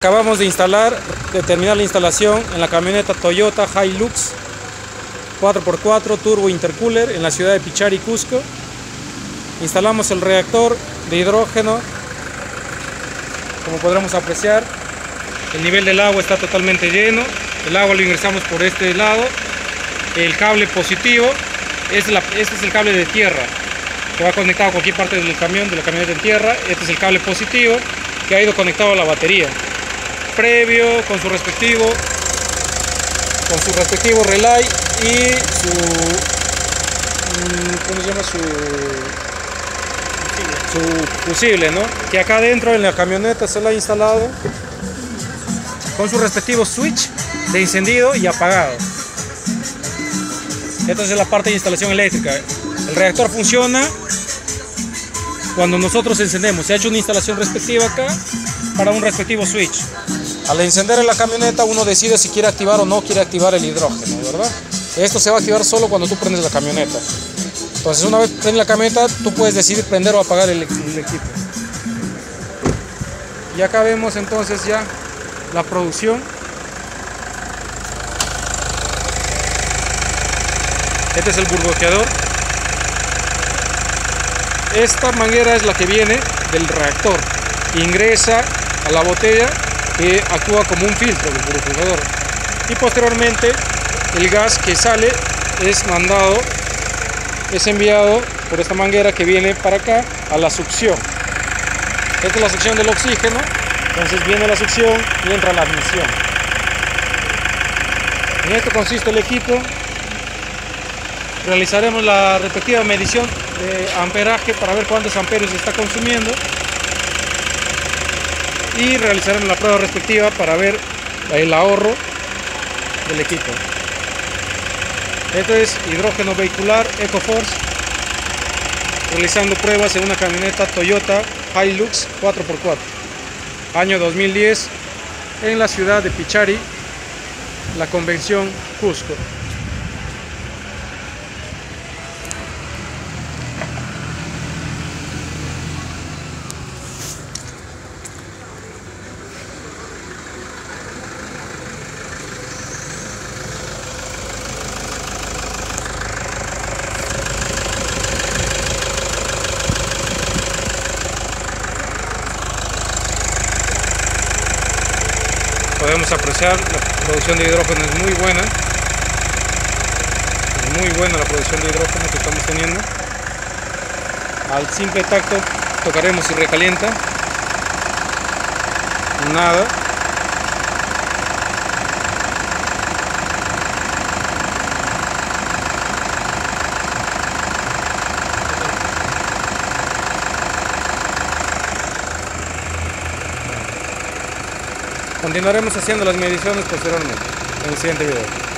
Acabamos de terminar la instalación en la camioneta Toyota Hilux 4x4 Turbo Intercooler en la ciudad de Pichari, Cusco. Instalamos el reactor de hidrógeno. Como podremos apreciar, el nivel del agua está totalmente lleno. El agua lo ingresamos por este lado. El cable positivo, este es el cable de tierra que va conectado a cualquier parte del camión, de la camioneta en tierra. Este es el cable positivo que ha ido conectado a la batería previo con su respectivo relay y su fusible, ¿no? Que acá dentro en la camioneta se lo ha instalado con su respectivo switch de encendido y apagado. Esta es la parte de instalación eléctrica. El reactor funciona cuando nosotros encendemos. Se ha hecho una instalación respectiva acá para un respectivo switch. Al encender en la camioneta uno decide si quiere activar o no quiere activar el hidrógeno, ¿verdad? Esto se va a activar solo cuando tú prendes la camioneta. Entonces una vez prendes la camioneta tú puedes decidir prender o apagar el equipo. Y acá vemos entonces ya la producción. Este es el burbujeador. Esta manguera es la que viene del reactor. Ingresa a la botella que actúa como un filtro del burbujeador. Y posteriormente el gas que sale es enviado por esta manguera que viene para acá a la succión. Esta es la succión del oxígeno. Entonces viene la succión y entra la admisión. En esto consiste el equipo. Realizaremos la respectiva medición de amperaje para ver cuántos amperios se está consumiendo y realizaremos la prueba respectiva para ver el ahorro del equipo. Esto es hidrógeno vehicular EcoForce, realizando pruebas en una camioneta Toyota Hilux 4x4 año 2010 en la ciudad de Pichari, la convención Cusco. Podemos apreciar la producción de hidrógeno es muy buena. Es muy buena la producción de hidrógeno que estamos teniendo. Al simple tacto tocaremos si recalienta. Nada. Continuaremos haciendo las mediciones posteriormente en el siguiente video.